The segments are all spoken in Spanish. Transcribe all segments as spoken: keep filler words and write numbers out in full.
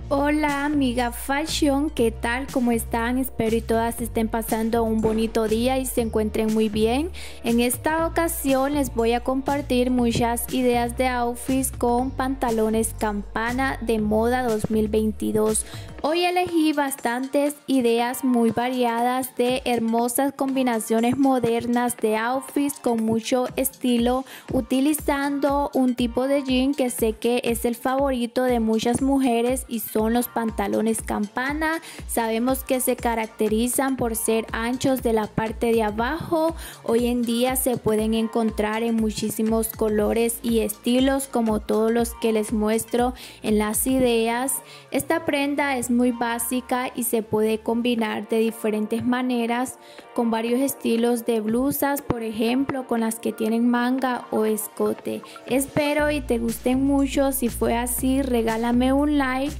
Hola amiga Fashion, ¿qué tal? ¿Cómo están? Espero y todas estén pasando un bonito día y se encuentren muy bien. En esta ocasión les voy a compartir muchas ideas de outfits con pantalones campana de moda dos mil veintidós. Hoy elegí bastantes ideas muy variadas de hermosas combinaciones modernas de outfits con mucho estilo, utilizando un tipo de jean que sé que es el favorito de muchas mujeres y son los pantalones campana. Sabemos que se caracterizan por ser anchos de la parte de abajo. Hoy en día se pueden encontrar en muchísimos colores y estilos, como todos los que les muestro en las ideas. Esta prenda es muy básica y se puede combinar de diferentes maneras con varios estilos de blusas, por ejemplo con las que tienen manga o escote. Espero y te gusten mucho. Si fue así, regálame un like.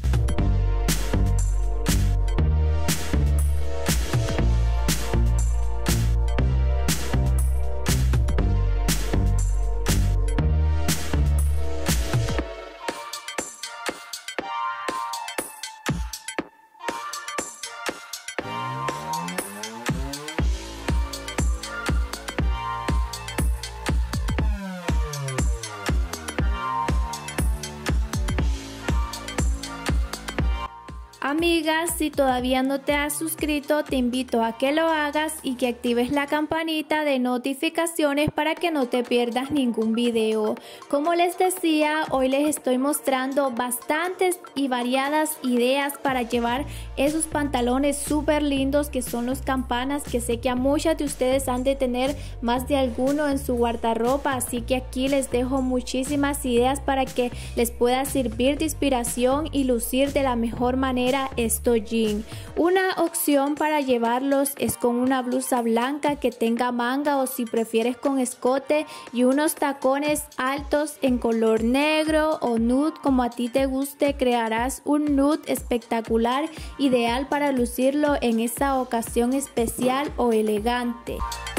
Amigas, si todavía no te has suscrito, te invito a que lo hagas y que actives la campanita de notificaciones para que no te pierdas ningún video. Como les decía, hoy les estoy mostrando bastantes y variadas ideas para llevar esos pantalones súper lindos que son los campanas, que sé que a muchas de ustedes han de tener más de alguno en su guardarropa, así que aquí les dejo muchísimas ideas para que les pueda servir de inspiración y lucir de la mejor manera estos jeans. Una opción para llevarlos es con una blusa blanca que tenga manga, o si prefieres con escote, y unos tacones altos en color negro o nude, como a ti te guste. Crearás un nude espectacular, ideal para lucirlo en esa ocasión especial o elegante.